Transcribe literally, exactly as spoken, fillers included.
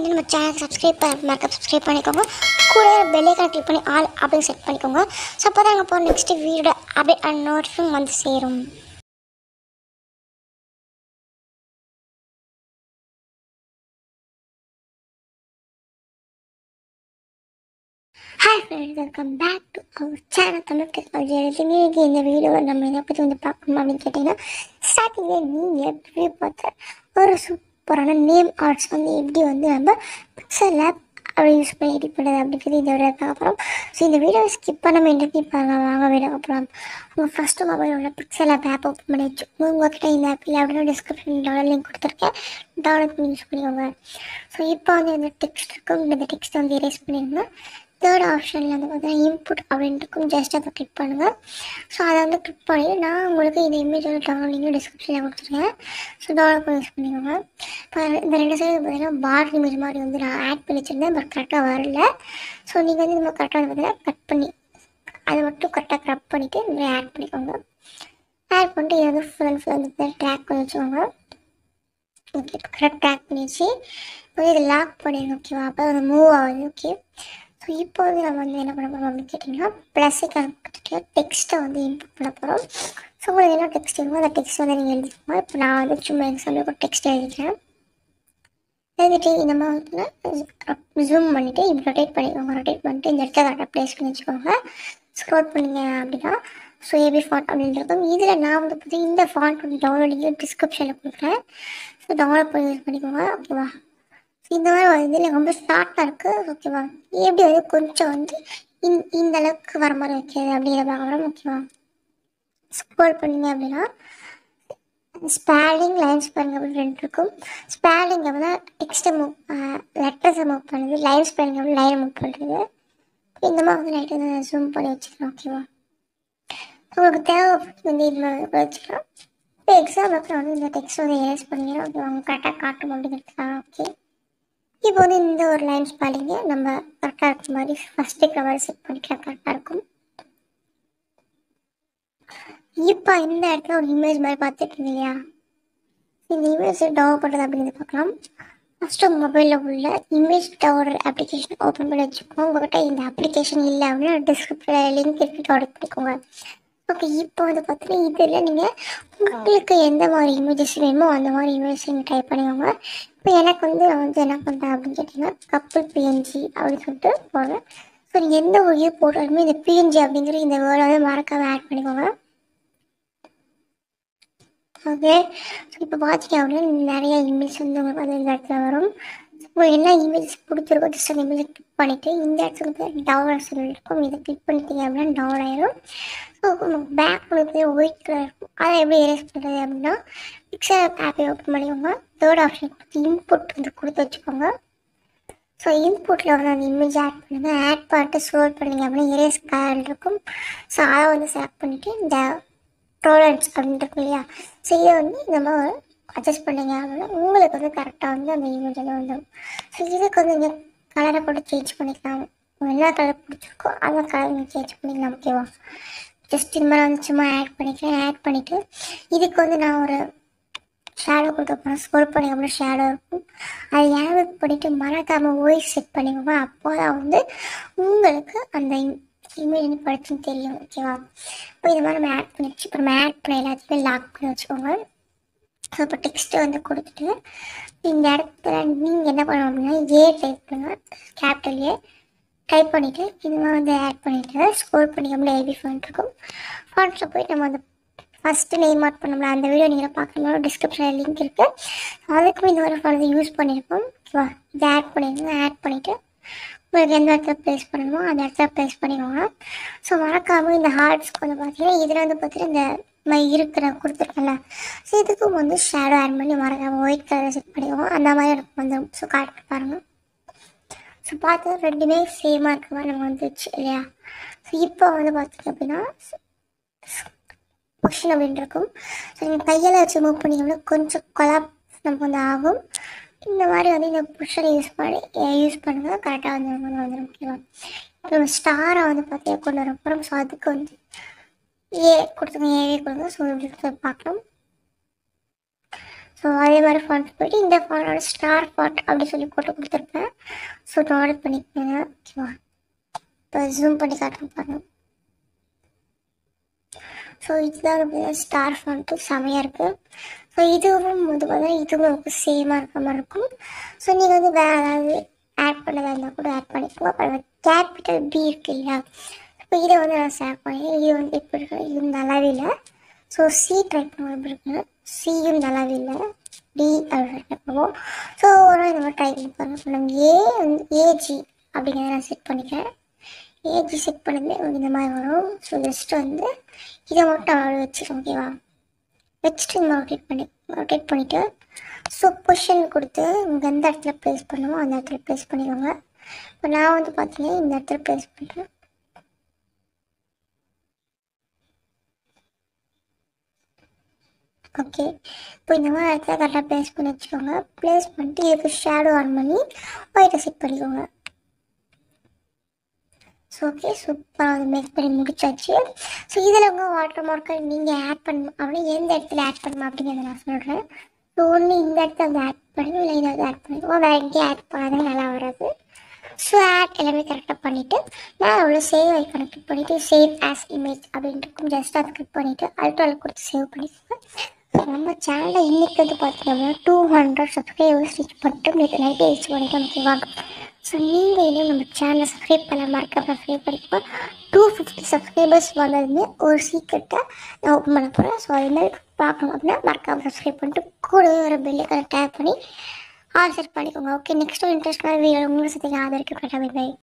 வந்து நம்ம channel subscribe மறக்க சப்ஸ்கிரைப் பண்ணிக்கோங்க. கூட பெல் ஐகானை கிளிக் பண்ணி ஆல் அப்படின்னு செட் பண்ணிக்கோங்க. ஸோ அப்போ தான் நாங்கள் போகிற next video update and notification வந்து சேரும். Hi friends, welcome back to our channel Tamil technology. இன்னைக்கு இந்த வீடியோவில் நம்ம எதை பற்றி வந்து பார்க்கணும் அப்படின்னு கேட்டிங்கன்னா, ஸ்டார்டிங்கில் நீங்கள் எப்படி பார்த்த ஒரு சூப்பரான நேம் ஆர்ட்ஸ் வந்து எப்படி வந்து நம்ம பிக்சல் லேப் அப்படி யூஸ் பண்ணி எடிட் பண்ணுறது அப்படிங்கிறது இந்த வீடியோ பார்க்குறோம். ஸோ இந்த வீடியோவை ஸ்கிப் பண்ண வேண்டியது பாருங்கள். வாங்க வீடியோ அப்புறம் உங்கள் ஃபஸ்ட்டு மொபைல் உள்ள பிக்சல் ஆப் ஆப் ஓப்பன் பண்ணி வச்சுக்கோங்க. உங்கள்கிட்ட இந்த ஆப் இல்லை அப்படின்னு டிஸ்கிரிப்ஷன் டவுன்லோட் லிங்க் கொடுத்துருக்கேன், டவுன்லோட் பண்ணி யூஸ் பண்ணிக்கோங்க. ஸோ இப்போ வந்து இந்த டெக்ஸ்ட் இருக்கும், இந்த டெக்ஸ்ட்டை வந்து எரேஸ் பண்ணிடுங்க. தேர்ட் ஆப்ஷனில் வந்து பார்த்தீங்கன்னா இன்புட் அப்படின்ட்டு இருக்கும், ஜஸ்ட் அதை கிளிக் பண்ணுங்கள். ஸோ அதை வந்து கிளிக் பண்ணி நான் உங்களுக்கு இந்த இமேஜோட டவுன்லோடிங்கும் டிஸ்கிரிப்ஷனில் கொடுத்துருக்கேன். ஸோ டவுன்லோட் பண்ணி யூஸ் பண்ணிக்கோங்க. இப்போ இந்த ரெண்டு சைடு பார்த்தீங்கன்னா பார் இமேஜ் மாதிரி வந்து நான் ஆட் பண்ணி வச்சுருந்தேன், பட் கரெக்டாக வரல. ஸோ நீங்கள் வந்து நம்ம கரெக்டாக வந்து பார்த்தீங்கன்னா கட் பண்ணி அதை மட்டும் கரெக்டாக கட் பண்ணிவிட்டு இந்த மாதிரி ஆட் பண்ணிக்கோங்க. ஆட் பண்ணிட்டு இதை வந்து ஃபுல் அண்ட் ஃபுல் வந்து ட்ராக் பண்ணி வச்சுக்கோங்க. ஓகே, கரெக்டாக ட்ராக் பண்ணிடுச்சு. இப்போ இதை லாக் பண்ணிடுங்க. ஓகேவா? அப்போ அது மூவ் ஆகுது. ஓகே, ஸோ இப்போ வந்து நம்ம வந்து என்ன பண்ண போகிறோம் அப்படின்னு கேட்டிங்கன்னா, ப்ளஸ்ஸுக்கு கொடுத்துட்டு டெக்ஸ்ட்டை வந்து இன்புட் பண்ண போகிறோம். ஸோ உங்களுக்கு என்ன டெக்ஸ்ட் வேணுமோ அந்த டெக்ஸ்ட் வந்து நீங்கள் எழுதிக்கோங்க. இப்போ நான் வந்து சும்மா எக்ஸாம்பிளுக்கு ஒரு டெக்ஸ்ட் எழுதிக்கிறேன். எழுதிட்டு இந்த மாதிரி வந்து ஜூம் பண்ணிவிட்டு இப்படி ரொட்டேட் பண்ணிக்கோங்க. ரொட்டேட் பண்ணிட்டு இந்த இடத்த கரெக்டாக ப்ளேஸ் பண்ணி வச்சுக்கோங்க. ஸ்க்ரோல் பண்ணிங்க அப்படின்னா ஸோ ஏபி ஃபாண்ட் அப்படின்றதும் இதில் நான் வந்து பார்த்து இந்த ஃபாண்ட் வந்து டவுன்லோடிங் டிஸ்கிரிப்ஷனில் கொடுக்குறேன். ஸோ டவுன்லோட் பண்ணி யூஸ் பண்ணிக்கோங்க. ஓகேவா? இந்த மாதிரி வந்து இல்லை ரொம்ப ஷார்ட்டாக இருக்குது. ஓகேவா? எப்படி வந்து கொஞ்சம் வந்து இந் இந்த அளவுக்கு வர மாதிரி வைக்கிறது அப்படிங்கிற பார்க்குறோம். ஓகேவா? ஸ்க்ரோல் பண்ணிங்க அப்படின்னா ஸ்பேலிங் லைன் ஸ்பெல்லிங் அப்படின்னு ரெண்டு இருக்கும். ஸ்பேலிங் அப்படின்னா டெக்ஸ்ட்டை மூவ் லெட்டர்ஸை மூவ் பண்ணுறது, லைன் ஸ்பெல்லிங் அப்படி லைனை மூவ் பண்ணுறது. இந்த மாதிரி வந்து நைட்டு வந்து ஜூம் பண்ணி வச்சுக்கலாம். ஓகேவா? உங்களுக்கு தேவை வந்து இது மாதிரி வச்சுக்கலாம். இப்போ எக்ஸாம்பிளுக்கு வந்து இந்த டெக்ஸ்ட் வந்து எரேஸ் பண்ணிக்கிறோம். ஓகே, அவங்க கரெக்டாக காட்டும் அப்படிங்கிறதுக்காக. ஓகே, இப்போ வந்து இந்த ஒரு லைன் ஸ்பெல்லிங்கு நம்ம கரெக்டாக இருக்கிற மாதிரி ஃபஸ்ட்டு கவர் செட் பண்ணிக்கலாம், கரெக்டாக இருக்கும். இப்போ இந்த இடத்துல ஒரு இமேஜ் மாதிரி பார்த்துட்டு இல்லையா, இந்த இமேஜ் டவுன்லோட் பண்ணுறது அப்படிங்கிறது பார்க்கலாம். ஃபஸ்ட்டு உங்கள் மொபைலில் உள்ள இமேஜ் டவுன்லோட் அப்ளிகேஷன் ஓப்பன் பண்ணி வச்சுக்கோங்க. உங்கள்கிட்ட இந்த அப்ளிகேஷன் இல்லை அப்படின்னா டிஸ்கிரிப்ஷனில் லிங்க் இருக்குது, டவுன்லோட் பண்ணிக்கோங்க. ஓகே, இப்போ வந்து பார்த்தீங்கன்னா இதில் நீங்கள் உங்களுக்கு எந்த மாதிரி இமேஜஸ் வேணுமோ அந்த மாதிரி இமேஜஸ் நீங்கள் டைப் பண்ணிக்கோங்க. இப்போ எனக்கு வந்து நான் வந்து என்ன பண்ணுறேன் அப்படின்னு கேட்டிங்கன்னா கப்புள் பிஎன்ஜி அப்படின்னு சொல்லிட்டு போடுறேன். ஸோ நீங்கள் எந்த ஒரு இது போட்டாலுமே இந்த பிஎன்ஜி அப்படிங்கிற இந்த வேர்டை வந்து மறக்காமல் ஆட் பண்ணிக்கோங்க. ஓகே, ஸோ இப்போ பார்த்தீங்க அப்படின்னா நிறைய இமேஜ் வந்து உங்களுக்கு வந்து இந்த இடத்துல வரும். உங்களுக்கு என்ன இமேஜ் பிடிச்சிருக்கோ ஜஸ்ட் அந்த இமேஜை கிளிக் பண்ணிவிட்டு இந்த இடத்துல வந்து டவுன்லோட் இருக்கும், இதை கிளிக் பண்ணிட்டீங்க அப்படின்னா டவுன் ஆயிடும். ஸோ பேக் வந்து ஒயிட் கலர் இருக்கும், அதை எப்படி எரேஸ் பண்ணுறது அப்படின்னா பிக்சர் ஆப்பை ஓப்பன் பண்ணிக்கோங்க. தேர்ட் ஆப்ஷன் கொடுத்து இன்புட் வந்து கொடுத்து வச்சுக்கோங்க. ஸோ இன்புட்டில் வந்து அந்த இமேஜ் ஆட் பண்ணுங்கள். ஆட் பண்ணிட்டு ஸ்க்ரோல் பண்ணிங்க அப்படின்னா எரேஸ் கலர் இருக்கும். ஸோ அதை வந்து செலக்ட் பண்ணிவிட்டு இந்த ட்ரோலன்ஸ் அப்படின்னு இருக்கும் இல்லையா, ஸோ இதை வந்து நம்ம அட்ஜஸ்ட் பண்ணிங்க அப்படின்னா உங்களுக்கு வந்து கரெக்டாக வந்து அந்த இமேஜ் வந்து வந்துடும். ஸோ இதுக்கு வந்து நீங்கள் கலரை கூட சேஞ்ச் பண்ணிக்கலாம். என்ன கலர் பிடிச்சிருக்கோ அந்த கலர் நீங்கள் சேஞ்ச் பண்ணிக்கலாம். ஓகேவா? ஜஸ்ட் இந்த மாதிரி வந்து சும்மா ஆட் பண்ணிக்கிறேன். ஆட் பண்ணிவிட்டு இதுக்கு வந்து நான் ஒரு ஷேடோ கொடுக்க போகிறேன். ஸ்க்ரோல் பண்ணி அப்படின்னா ஷேடோ இருக்கும், அது யாருக்கு பண்ணிவிட்டு மறக்காமல் வாய்ஸ் செட் பண்ணிக்கோங்க. அப்போ தான் வந்து உங்களுக்கு அந்த இமேஜ் வந்து படிச்சுன்னு தெரியும். ஓகேவா? இப்போ இது மாதிரி நம்ம ஆட் பண்ணிடுச்சு. இப்போ நம்ம ஆட் பண்ண எல்லாத்தையுமே லாக் பண்ணி வச்சுக்கோங்க. ஸோ இப்போ டெக்ஸ்ட்டு வந்து கொடுத்துட்டு இந்த இடத்துல நீங்கள் என்ன பண்ணணும் அப்படின்னா ஏ டைப் பண்ணுங்கள், கேபிட்டல் ஏ டைப் பண்ணிவிட்டு இது மாதிரி வந்து ஆட் பண்ணிவிட்டு ஸ்க்ரோல் பண்ணி அப்படியே ஏபி ஃபாண்ட் இருக்கும். ஃபாண்ட்டில் போய் நம்ம வந்து ஃபஸ்ட்டு நேம் ஆட் பண்ணோம்ல அந்த வீடியோ நீங்கள் பார்க்கணும், டிஸ்கிரிப்ஷனில் லிங்க் இருக்குது. அதுக்குமே இந்த மாதிரி ஃபாண்ட் யூஸ் பண்ணியிருப்போம். ஓகேவா? இதை ஆட் பண்ணிடுங்க. ஆட் பண்ணிவிட்டு உங்களுக்கு எந்த இடத்துல ப்ளேஸ் பண்ணணுமோ அந்த இடத்துல ப்ளேஸ் பண்ணிக்கோங்க. ஸோ மறக்காமல் இந்த ஹார்ட்ஸ்க்கு வந்து பார்த்தீங்கன்னா இதில் வந்து பார்த்தீங்கன்னா இந்த மாதிரி இருக்கிற கொடுத்துருக்கேன்ல, ஸோ இதுக்கும் வந்து ஷேடோ ஆட் பண்ணி மறக்காமல் ஒயிட் கலர் செட் பண்ணிக்கோங்க. அந்த மாதிரி எனக்கு வந்து ஸோ காட்டு பாருங்கள். ஸோ பார்த்து ரெண்டுமே சேமாக இருக்கிற மாதிரி நம்ம வந்துச்சு இல்லையா. ஸோ இப்போ வந்து பார்த்திங்க அப்படின்னா பொசிஷன் அப்படின்னு இருக்கும். ஸோ நீங்கள் கையில் வச்சு மூவ் பண்ணிங்கன்னா கொஞ்சம் கொலாப் நமக்கு வந்து ஆகும். இந்த மாதிரி வந்து இந்த பொசிஷனை யூஸ் பண்ணி யூஸ் பண்ணுங்கள், கரெக்டாக வந்து வந்து வந்துடும். ஓகேவா? இப்போ நம்ம ஸ்டாரை வந்து பார்த்தீங்கன்னா கொண்டு வர போகிறோம். ஸோ அதுக்கு வந்து ஏ கொடுத்துங்க, ஏவே கொடுங்க. ஸோ இப்படி பார்க்கலாம். ஸோ அதே மாதிரி ஃபாண்ட் போய்ட்டு இந்த ஃபாண்டோட ஸ்டார் ஃபாண்ட் அப்படி சொல்லி போட்டு கொடுத்துருப்பேன். ஸோ டவுன்லோட் பண்ணிக்கோங்க. ஓகேவா, இப்போ ஜூம் பண்ணி காட்டுறேன் பாருங்கள். ஸோ இதுதான் ஸ்டார் ஃபாண்ட்டு செமையாக இருக்குது. ஸோ இதுவும் வந்து பார்த்தீங்கன்னா இதுவும் நமக்கு சேமாக இருக்க மாதிரி இருக்கும். ஸோ நீங்கள் வந்து வேறு ஏதாவது ஆட் பண்ணதாக இருந்தால் கூட ஆட் பண்ணிக்கோங்க. அப்புறம் கேபிட்டல் பி இருக்கு இல்லையா, இப்போ இதை வந்து நான் செலக்ட் பண்ணி இது வந்து இப்போ இருக்கு, இது நல்லாவே இல்லை. ஸோ சி ட்ரை பண்ண எப்படி இருக்குன்னு, சியும் நல்லாவே இல்லை, டி அப்படின்னு ட்ரை பண்ணுவோம். ஸோ ஒரு இந்த மாதிரி ட்ரை பண்ணி பாருங்கள். இப்போ நம்ம ஏ வந்து ஏஜி அப்படிங்கிறத நான் செட் பண்ணிக்கிறேன். ஏஜி செட் பண்ணது இந்த மாதிரி வரும். ஸோ ஜஸ்ட் வந்து இதை மட்டும் அவ்வளோ வச்சுருக்கோம். ஓகேவா, வச்சுட்டு இந்த ரொட்டேட் பண்ணி ரொட்டேட் பண்ணிவிட்டு ஸோ பொசிஷன் கொடுத்து இங்கே எந்த இடத்துல ப்ளேஸ் பண்ணுமோ அந்த இடத்துல ப்ளேஸ் பண்ணிக்கோங்க. இப்போ நான் வந்து பார்த்தீங்கன்னா இந்த இடத்துல ப்ளேஸ் பண்ணுறேன். ஓகே, இப்போ இந்த மாதிரி இடத்துல கரெக்டாக ப்ளேஸ் பண்ணி வச்சுக்கோங்க. ப்ளேஸ் பண்ணிட்டு இதுக்கு ஷேடோ ஆன் பண்ணி ஒயிட்டை செட் பண்ணிக்கோங்க. ஸோ ஓகே, சூப்பராக வந்து மேக் பண்ணி முடிச்சாச்சு. ஸோ இதில் உங்கள் வாட்டர் மார்க்கை நீங்கள் ஆட் பண்ணணும் அப்படின்னா எந்த இடத்துல ஆட் பண்ணணும் அப்படிங்கிறத நான் சொல்கிறேன். ஸோ ஒன்று இந்த இடத்துல வந்து ஆட் பண்ணி இல்லை இதை வந்து ஆட் பண்ணிக்குவோம். வேறு எங்கேயும் ஆட் பண்ணாதான் நல்லா வராது. ஸோ ஆட் எல்லாமே கரெக்டாக பண்ணிவிட்டு நான் அவ்வளோ சேவ் ஐக்கானை கிளிக் பண்ணிவிட்டு சேவ் ஆஸ் இமேஜ் அப்படின்ட்டு இருக்கும். ஜஸ்ட் அதை கிளிக் பண்ணிவிட்டு அல்ட்ராவில் கொடுத்து சேவ் பண்ணிக்கோங்க. ஸோ நம்ம சேனலில் இன்றைக்கி வந்து பார்த்தீங்கன்னா டூ ஹண்ட்ரட் சப்ஸ்கிரைபர்ஸ் ரீச் மட்டும் நேற்று நைட்டே ரீச் பண்ணிட்டு நமக்கு வாங்க. ஸோ நீங்கள் இன்னும் நம்ம சேனலை சப்ஸ்கிரைப் பண்ண மறக்காம சப்ஸ்கிரைப் பண்ணிப்போம். டூ ஃபிஃப்டி சப்ஸ்கிரைபர்ஸ் வந்ததுமே ஒரு சீக்கிரட்டை நான் ஓப்பன் பண்ண போகிறேன். ஸோ அதுமாதிரி பார்க்கணும் அப்படின்னா மறக்காம சப்ஸ்கிரைப் பண்ணிட்டு கூடவே ஒரு பெல்லைக்கான டேப் பண்ணி ஆல் செட் பண்ணிக்கோங்க. ஓகே, நெக்ஸ்ட் இன்ட்ரெஸ்டான வீடியோ உங்களுக்கு சத்தியம் ஆதரிக்க பை.